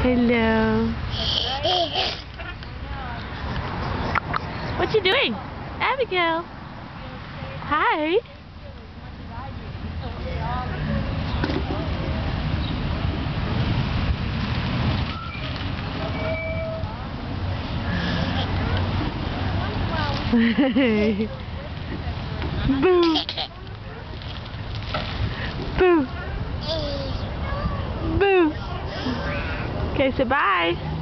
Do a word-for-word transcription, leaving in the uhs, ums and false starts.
Hello. What you doing? Abigail. Hi. Boo. Boo. Boo. Okay, say bye.